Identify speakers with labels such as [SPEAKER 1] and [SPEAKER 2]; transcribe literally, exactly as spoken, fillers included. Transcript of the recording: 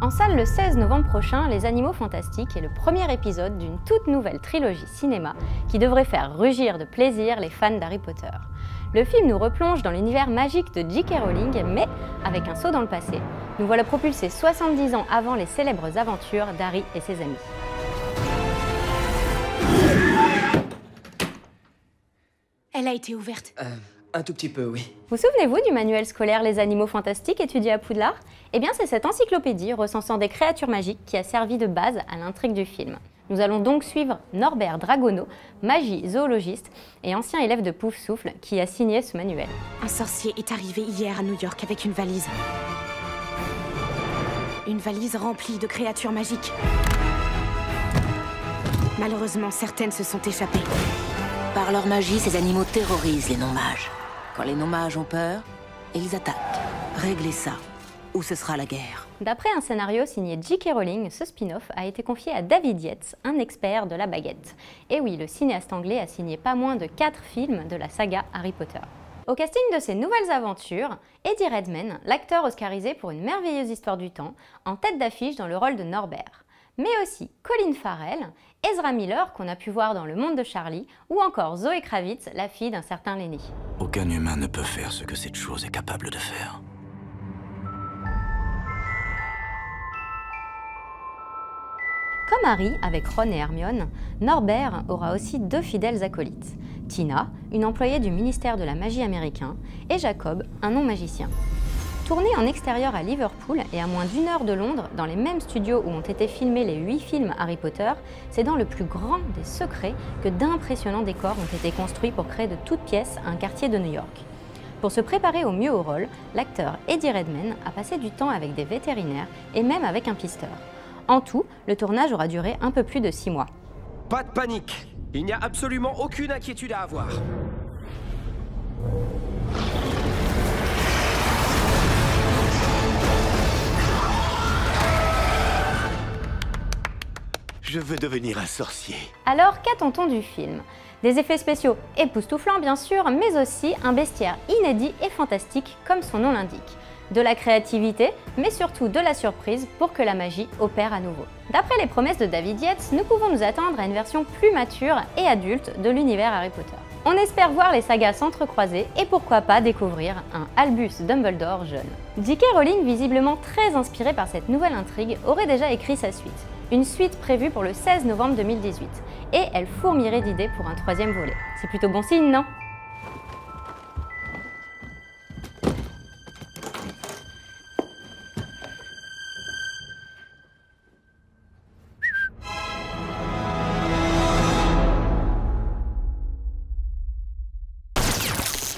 [SPEAKER 1] En salle le seize novembre prochain, Les Animaux Fantastiques est le premier épisode d'une toute nouvelle trilogie cinéma qui devrait faire rugir de plaisir les fans d'Harry Potter. Le film nous replonge dans l'univers magique de J K Rowling, mais avec un saut dans le passé. Nous voilà propulsés soixante-dix ans avant les célèbres aventures d'Harry et ses amis.
[SPEAKER 2] Elle a été ouverte.
[SPEAKER 3] Euh, un tout petit peu, oui.
[SPEAKER 1] Vous souvenez-vous du manuel scolaire Les Animaux Fantastiques étudié à Poudlard? Eh bien, c'est cette encyclopédie recensant des créatures magiques qui a servi de base à l'intrigue du film. Nous allons donc suivre Norbert Dragono, magie zoologiste et ancien élève de Poufsouffle, qui a signé ce manuel.
[SPEAKER 2] Un sorcier est arrivé hier à New York avec une valise. Une valise remplie de créatures magiques. Malheureusement, certaines se sont échappées.
[SPEAKER 4] Par leur magie, ces animaux terrorisent les non-mages. Quand les non-mages ont peur, ils attaquent. Réglez ça, ou ce sera la guerre.
[SPEAKER 1] D'après un scénario signé J K Rowling, ce spin-off a été confié à David Yates, un expert de la baguette. Et oui, le cinéaste anglais a signé pas moins de quatre films de la saga Harry Potter. Au casting de ces nouvelles aventures, Eddie Redmayne, l'acteur oscarisé pour Une merveilleuse histoire du temps, en tête d'affiche dans le rôle de Norbert. Mais aussi Colin Farrell, Ezra Miller, qu'on a pu voir dans Le Monde de Charlie, ou encore Zoé Kravitz, la fille d'un certain Lenny.
[SPEAKER 5] Aucun humain ne peut faire ce que cette chose est capable de faire.
[SPEAKER 1] Comme Harry avec Ron et Hermione, Norbert aura aussi deux fidèles acolytes. Tina, une employée du ministère de la magie américain, et Jacob, un non-magicien. Tourné en extérieur à Liverpool et à moins d'une heure de Londres, dans les mêmes studios où ont été filmés les huit films Harry Potter, c'est dans le plus grand des secrets que d'impressionnants décors ont été construits pour créer de toutes pièces un quartier de New York. Pour se préparer au mieux au rôle, l'acteur Eddie Redmayne a passé du temps avec des vétérinaires et même avec un pisteur. En tout, le tournage aura duré un peu plus de six mois.
[SPEAKER 3] Pas de panique. Il n'y a absolument aucune inquiétude à avoir.
[SPEAKER 5] Je veux devenir un sorcier.
[SPEAKER 1] Alors, qu'attend-on du film? Des effets spéciaux époustouflants bien sûr, mais aussi un bestiaire inédit et fantastique comme son nom l'indique. De la créativité, mais surtout de la surprise pour que la magie opère à nouveau. D'après les promesses de David Yates, nous pouvons nous attendre à une version plus mature et adulte de l'univers Harry Potter. On espère voir les sagas s'entrecroiser et pourquoi pas découvrir un Albus Dumbledore jeune. J K Rowling, visiblement très inspiré par cette nouvelle intrigue, aurait déjà écrit sa suite. Une suite prévue pour le seize novembre deux mille dix-huit. Et elle fourmillerait d'idées pour un troisième volet. C'est plutôt bon signe, non ?